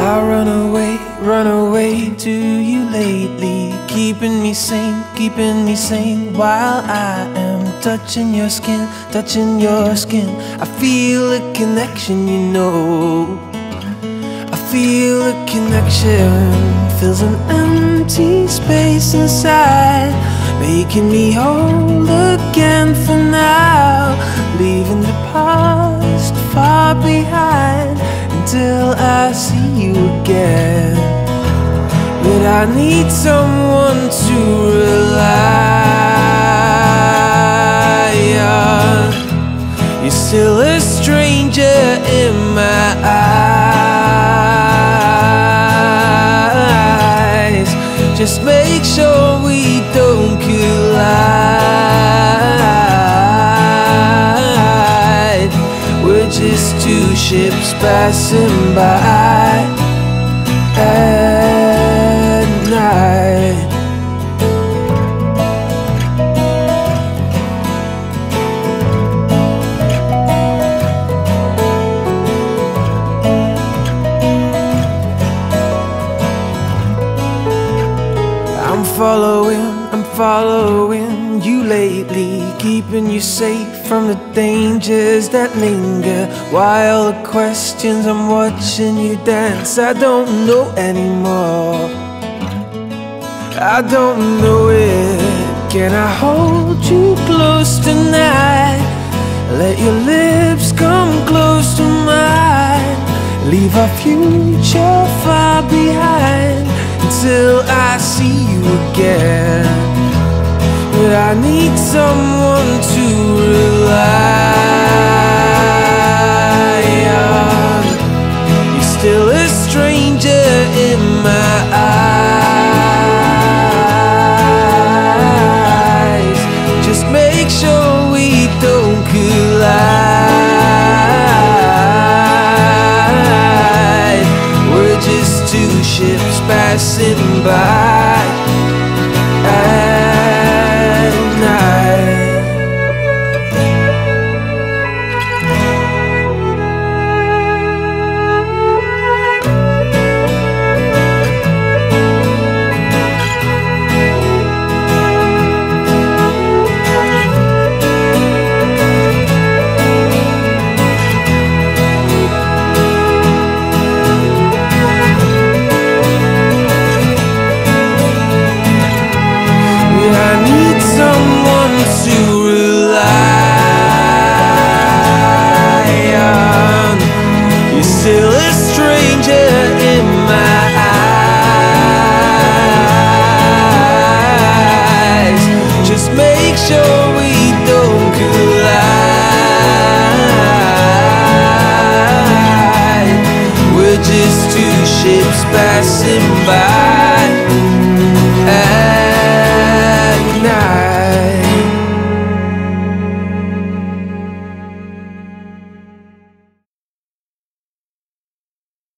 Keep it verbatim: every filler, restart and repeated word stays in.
I run away, run away to you lately, keeping me sane, keeping me sane while I am touching your skin, touching your skin. I feel a connection, you know. I feel a connection, fills an empty space inside, making me whole again for now, leaving the past far behind until I see you again. But I need someone to rely on. You're still a stranger in my eyes. Just make sure we don't collide. We're just two ships passing by at night. I'm following, I'm following you lately, keeping you safe from the dangers that linger. While the questions, I'm watching you dance. I don't know anymore, I don't know it. Can I hold you close tonight? Let your lips come close to mine. Leave our future far behind until I see you again. But I need someone to rely on. You're still a stranger in my eyes. Just make sure we don't collide. We're just two ships passing by at night. To rely on. You're still a stranger in my eyes. Just make sure